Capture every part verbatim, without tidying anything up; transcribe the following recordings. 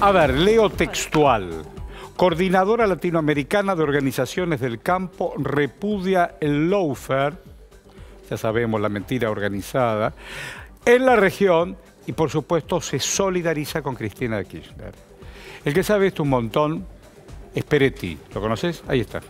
A ver, leo textual. Coordinadora Latinoamericana de Organizaciones del Campo repudia el lawfare, ya sabemos, la mentira organizada, en la región y, por supuesto, se solidariza con Cristina Kirchner. El que sabe esto un montón es Peretti. ¿Lo conoces? Ahí está.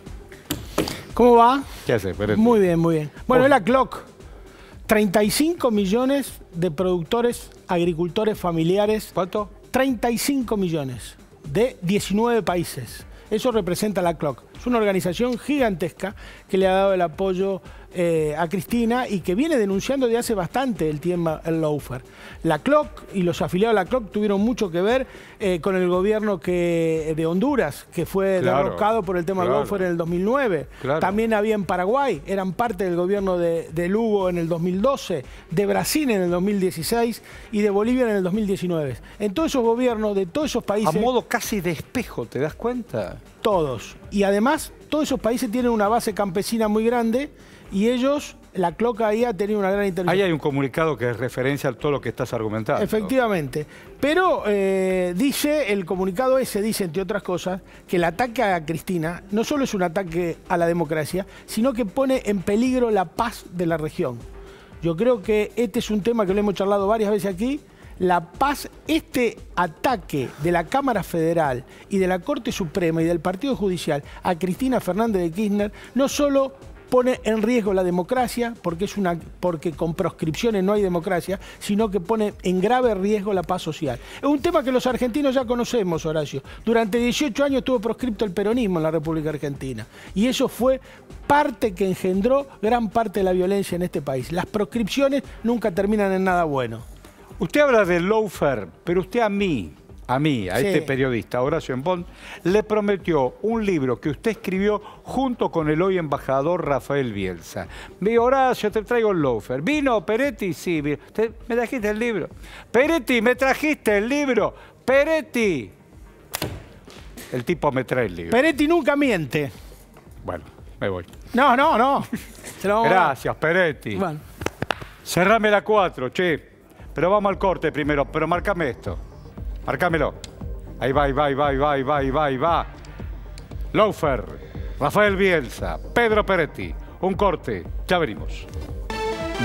¿Cómo va? ¿Qué hace, Peretti? Muy bien, muy bien. Bueno, Oh. es la Cloc. treinta y cinco millones de productores, agricultores familiares. ¿Cuánto? treinta y cinco millones de diecinueve países. Eso representa la Cloc. Es una organización gigantesca que le ha dado el apoyo eh, a Cristina y que viene denunciando de hace bastante el tema el lawfare. La Cloc y los afiliados de la Cloc tuvieron mucho que ver eh, con el gobierno que, de Honduras, que fue Claro, derrocado por el tema claro. del lawfare en el dos mil nueve. Claro. También había en Paraguay, eran parte del gobierno de, de Lugo en el dos mil doce, de Brasil en el dos mil dieciséis y de Bolivia en el dos mil diecinueve. En todos esos gobiernos de todos esos países... A modo casi de espejo, ¿te das cuenta? Todos. Y además, todos esos países tienen una base campesina muy grande y ellos, la Cloc ahí ha tenido una gran intervención. Ahí hay un comunicado que referencia a todo lo que estás argumentando. Efectivamente. Pero eh, dice, el comunicado ese dice, entre otras cosas, que el ataque a Cristina no solo es un ataque a la democracia, sino que pone en peligro la paz de la región. Yo creo que este es un tema que lo hemos charlado varias veces aquí. La paz, este ataque de la Cámara Federal y de la Corte Suprema y del Partido Judicial a Cristina Fernández de Kirchner no solo pone en riesgo la democracia, porque, es una, porque con proscripciones no hay democracia, sino que pone en grave riesgo la paz social. Es un tema que los argentinos ya conocemos, Horacio. Durante dieciocho años estuvo proscripto el peronismo en la República Argentina. Y eso fue parte que engendró gran parte de la violencia en este país. Las proscripciones nunca terminan en nada bueno. Usted habla del lawfare, pero usted a mí, a mí, a Sí. este periodista, Horacio Embón, le prometió un libro que usted escribió junto con el hoy embajador Rafael Bielsa. Me dijo, Horacio, te traigo el lawfare. ¿Vino Peretti? Sí. Vino. Te- ¿Me trajiste el libro? Peretti, ¿me trajiste el libro? Peretti. El tipo me trae el libro. Peretti nunca miente. Bueno, me voy. No, no, no. Se lo vamos a dar. Gracias, Peretti. Bueno. Cerrame la cuatro, che. Pero vamos al corte primero, pero márcame esto. Márcamelo. Ahí va, ahí va, ahí va, ahí va, ahí va, ahí va, ahí va. Lawfare, Rafael Bielsa, Pedro Peretti. Un corte, ya venimos.